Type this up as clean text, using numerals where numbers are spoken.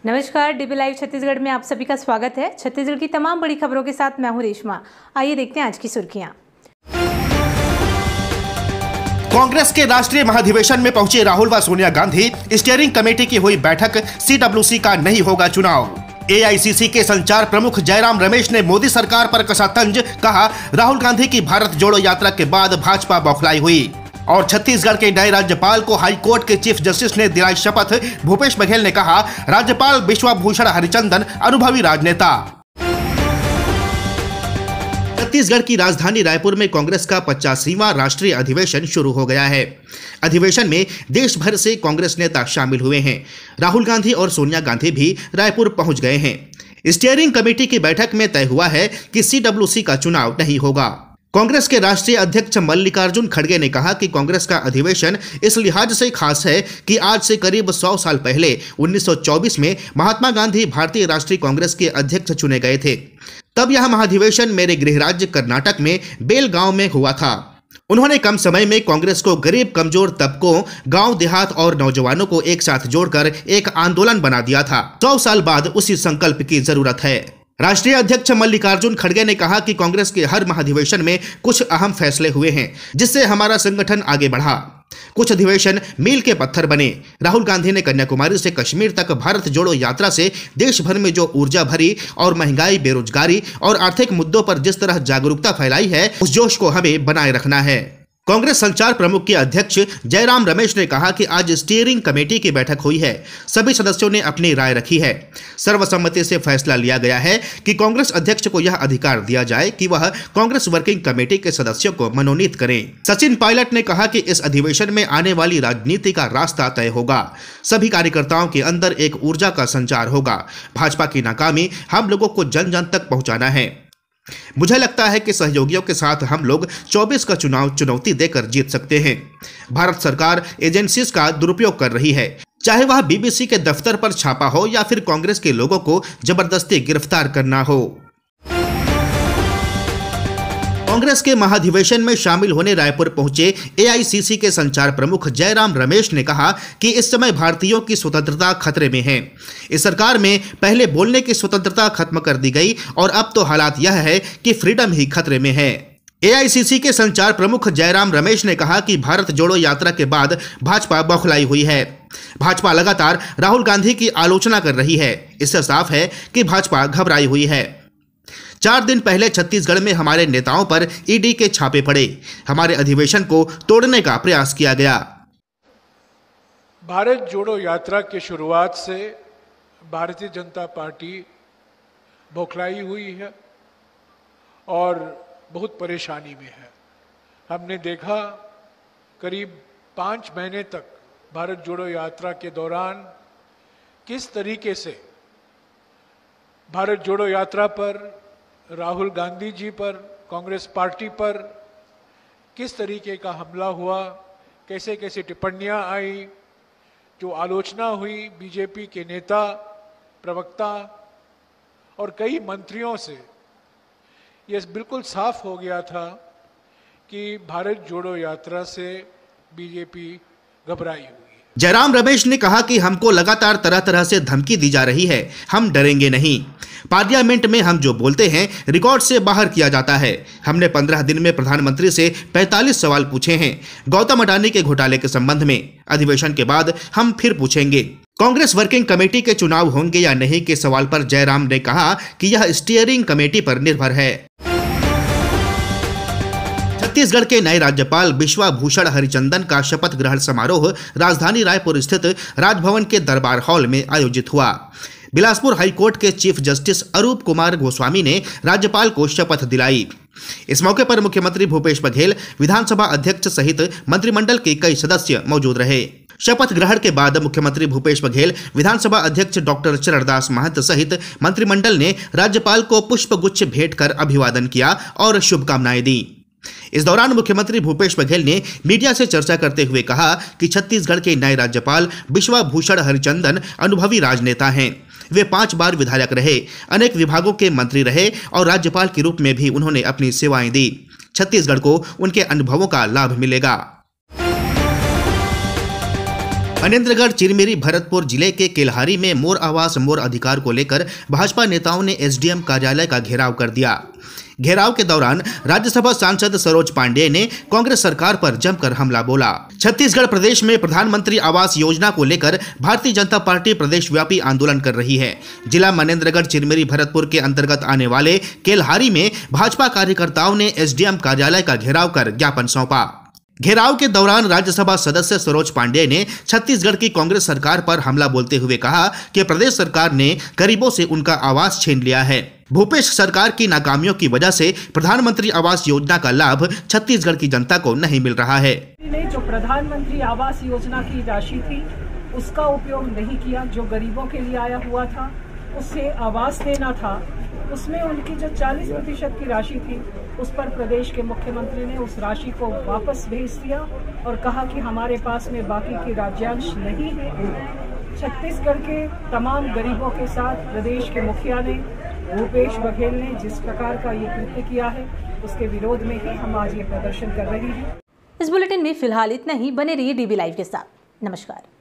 नमस्कार, dB live Chhattisgarh में आप सभी का स्वागत है। छत्तीसगढ़ की तमाम बड़ी खबरों के साथ मैं हूं रेशमा। आइए देखते हैं आज की सुर्खियां। कांग्रेस के राष्ट्रीय महाधिवेशन में पहुंचे राहुल व सोनिया गांधी। स्टीयरिंग कमेटी की हुई बैठक, CWC का नहीं होगा चुनाव। AICC के संचार प्रमुख जयराम रमेश ने मोदी सरकार पर कसा तंज, कहा राहुल गांधी की भारत जोड़ो यात्रा के बाद भाजपा बौखलाई हुई। और छत्तीसगढ़ के नए राज्यपाल को हाई कोर्ट के चीफ जस्टिस ने दिलाई शपथ। भूपेश बघेल ने कहा राज्यपाल विश्वभूषण हरिचंदन अनुभवी राजनेता। छत्तीसगढ़ की राजधानी रायपुर में कांग्रेस का 85वां राष्ट्रीय अधिवेशन शुरू हो गया है। अधिवेशन में देश भर से कांग्रेस नेता शामिल हुए हैं। राहुल गांधी और सोनिया गांधी भी रायपुर पहुंच गए हैं। स्टीयरिंग कमेटी की बैठक में तय हुआ है कि CWC का चुनाव नहीं होगा। कांग्रेस के राष्ट्रीय अध्यक्ष मल्लिकार्जुन खड़गे ने कहा कि कांग्रेस का अधिवेशन इस लिहाज से खास है कि आज से करीब 100 साल पहले 1924 में महात्मा गांधी भारतीय राष्ट्रीय कांग्रेस के अध्यक्ष चुने गए थे। तब यह महाधिवेशन मेरे गृह राज्य कर्नाटक में बेलगांव में हुआ था। उन्होंने कम समय में कांग्रेस को गरीब, कमजोर तबकों, गांव देहात और नौजवानों को एक साथ जोड़कर एक आंदोलन बना दिया था। 100 साल बाद उसी संकल्प की जरूरत है। राष्ट्रीय अध्यक्ष मल्लिकार्जुन खड़गे ने कहा कि कांग्रेस के हर महाधिवेशन में कुछ अहम फैसले हुए हैं जिससे हमारा संगठन आगे बढ़ा। कुछ अधिवेशन मील के पत्थर बने। राहुल गांधी ने कन्याकुमारी से कश्मीर तक भारत जोड़ो यात्रा से देश भर में जो ऊर्जा भरी और महंगाई, बेरोजगारी और आर्थिक मुद्दों पर जिस तरह जागरूकता फैलाई है, उस जोश को हमें बनाए रखना है। कांग्रेस संचार प्रमुख के अध्यक्ष जयराम रमेश ने कहा कि आज स्टीयरिंग कमेटी की बैठक हुई है। सभी सदस्यों ने अपनी राय रखी है। सर्वसम्मति से फैसला लिया गया है कि कांग्रेस अध्यक्ष को यह अधिकार दिया जाए कि वह कांग्रेस वर्किंग कमेटी के सदस्यों को मनोनीत करें। सचिन पायलट ने कहा कि इस अधिवेशन में आने वाली राजनीति का रास्ता तय होगा। सभी कार्यकर्ताओं के अंदर एक ऊर्जा का संचार होगा। भाजपा की नाकामी हम लोगों को जन जन तक पहुंचाना है। मुझे लगता है कि सहयोगियों के साथ हम लोग 24 का चुनाव चुनौती देकर जीत सकते हैं। भारत सरकार एजेंसीज का दुरुपयोग कर रही है, चाहे वह BBC के दफ्तर पर छापा हो या फिर कांग्रेस के लोगों को जबरदस्ती गिरफ्तार करना हो। कांग्रेस के महाधिवेशन में शामिल होने रायपुर पहुंचे AICC के संचार प्रमुख जयराम रमेश ने कहा कि इस समय भारतीयों की स्वतंत्रता खतरे में है। इस सरकार में पहले बोलने की स्वतंत्रता खत्म कर दी गई और अब तो हालात यह है कि फ्रीडम ही खतरे में है। AICC के संचार प्रमुख जयराम रमेश ने कहा कि भारत जोड़ो यात्रा के बाद भाजपा बौखलाई हुई है। भाजपा लगातार राहुल गांधी की आलोचना कर रही है। इससे साफ है कि भाजपा घबराई हुई है। 4 दिन पहले छत्तीसगढ़ में हमारे नेताओं पर ED के छापे पड़े। हमारे अधिवेशन को तोड़ने का प्रयास किया गया। भारत जोड़ो यात्रा की शुरुआत से भारतीय जनता पार्टी बौखलाई हुई है और बहुत परेशानी में है। हमने देखा करीब 5 महीने तक भारत जोड़ो यात्रा के दौरान किस तरीके से भारत जोड़ो यात्रा पर, राहुल गांधी जी पर, कांग्रेस पार्टी पर किस तरीके का हमला हुआ, कैसे कैसे टिप्पणियां आई, जो आलोचना हुई बीजेपी के नेता, प्रवक्ता और कई मंत्रियों से। यह बिल्कुल साफ हो गया था कि भारत जोड़ो यात्रा से बीजेपी घबराई हुई। जयराम रमेश ने कहा कि हमको लगातार तरह तरह से धमकी दी जा रही है, हम डरेंगे नहीं। पार्लियामेंट में हम जो बोलते हैं रिकॉर्ड से बाहर किया जाता है। हमने 15 दिन में प्रधानमंत्री से 45 सवाल पूछे हैं गौतम अडानी के घोटाले के संबंध में। अधिवेशन के बाद हम फिर पूछेंगे। कांग्रेस वर्किंग कमेटी के चुनाव होंगे या नहीं के सवाल पर जयराम ने कहा कि यह स्टीयरिंग कमेटी पर निर्भर है। छत्तीसगढ़ के नए राज्यपाल विश्वभूषण हरिचंदन का शपथ ग्रहण समारोह राजधानी रायपुर स्थित राजभवन के दरबार हॉल में आयोजित हुआ। बिलासपुर हाईकोर्ट के चीफ जस्टिस अरूप कुमार गोस्वामी ने राज्यपाल को शपथ दिलाई। इस मौके पर मुख्यमंत्री भूपेश बघेल, विधानसभा अध्यक्ष सहित मंत्रिमंडल के कई सदस्य मौजूद रहे। शपथ ग्रहण के बाद मुख्यमंत्री भूपेश बघेल, विधानसभा अध्यक्ष डॉक्टर चरणदास महंत सहित मंत्रिमंडल ने राज्यपाल को पुष्पगुच्छ भेंट कर अभिवादन किया और शुभकामनाएं दी। इस दौरान मुख्यमंत्री भूपेश बघेल ने मीडिया से चर्चा करते हुए कहा कि छत्तीसगढ़ के नए राज्यपाल विश्वभूषण हरिचंदन अनुभवी राजनेता हैं। वे 5 बार विधायक रहे, अनेक विभागों के मंत्री रहे और राज्यपाल के रूप में भी उन्होंने अपनी सेवाएं दी। छत्तीसगढ़ को उनके अनुभवों का लाभ मिलेगा। मनेंद्रगढ़ चिरमिरी भरतपुर जिले के केल्हारी में मोर आवास मोर अधिकार को लेकर भाजपा नेताओं ने एसडीएम कार्यालय का घेराव कर दिया। घेराव के दौरान राज्यसभा सांसद सरोज पांडेय ने कांग्रेस सरकार पर जमकर हमला बोला। छत्तीसगढ़ प्रदेश में प्रधानमंत्री आवास योजना को लेकर भारतीय जनता पार्टी प्रदेश व्यापी आंदोलन कर रही है। जिला मनेंद्रगढ़ चिरमिरी भरतपुर के अंतर्गत आने वाले केल्हारी में भाजपा कार्यकर्ताओं ने एसडीएम कार्यालय का घेराव कर ज्ञापन सौंपा। घेराव के दौरान राज्यसभा सदस्य सरोज पांडेय ने छत्तीसगढ़ की कांग्रेस सरकार पर हमला बोलते हुए कहा कि प्रदेश सरकार ने गरीबों से उनका आवास छीन लिया है। भूपेश सरकार की नाकामियों की वजह से प्रधानमंत्री आवास योजना का लाभ छत्तीसगढ़ की जनता को नहीं मिल रहा है। जो प्रधानमंत्री आवास योजना की राशि थी उसका उपयोग नहीं किया, जो गरीबों के लिए आया हुआ था उससे आवास देना था, उसमें उनकी जो 40% की राशि थी उस पर प्रदेश के मुख्यमंत्री ने उस राशि को वापस भेज दिया और कहा कि हमारे पास में बाकी की राज्यांश नहीं है। छत्तीसगढ़ के तमाम गरीबों के साथ प्रदेश के मुखिया ने, भूपेश बघेल ने जिस प्रकार का ये कृत्य किया है उसके विरोध में ही हम आज ये प्रदर्शन कर रहे हैं। इस बुलेटिन में फिलहाल इतना ही। बने रहिए डीबी लाइव के साथ। नमस्कार।